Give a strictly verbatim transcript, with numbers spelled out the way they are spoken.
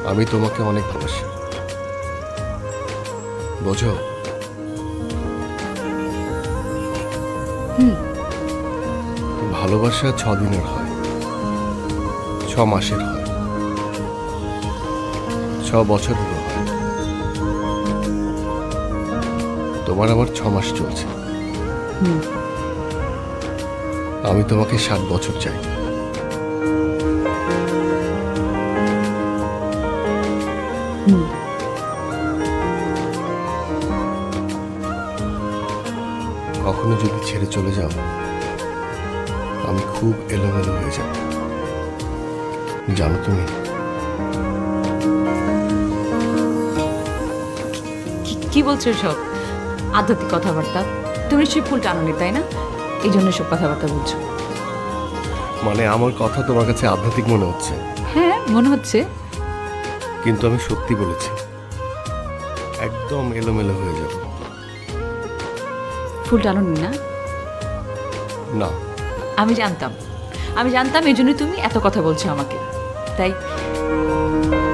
আমি তোমাকে অনেক ভালোবাসি, বোঝো? হুম। ভালোবাসা ছ দিনের হয়, ছ মাসের হয়, ছ বছরেরও হয়। তোমার আমার ছ মাস চলছে। হুম। আমি তোমাকে সাত বছর চাই। হুম। কখনো যদি ছেড়ে চলে যাও, আমি খুব এলোমেলো হয়ে যাব, জানো তুমি? কি বলছো সব আধ্যাত্মিক কথাবার্তা? তুমি নিশ্চয়ই ফুল টানোনি, তাই না? এই জন্য সব কথাবার্তা বলছো। মানে আমার কথা তোমার কাছে আধ্যাত্মিক মনে হচ্ছে? হ্যাঁ, মনে হচ্ছে। কিন্তু আমি সত্যি বলেছি, একদম এলোমেলো হয়ে যাব। ফুল টানোনি না? না। আমি জানতাম, আমি জানতাম এই জন্য তুমি এত কথা বলছো আমাকে, তাই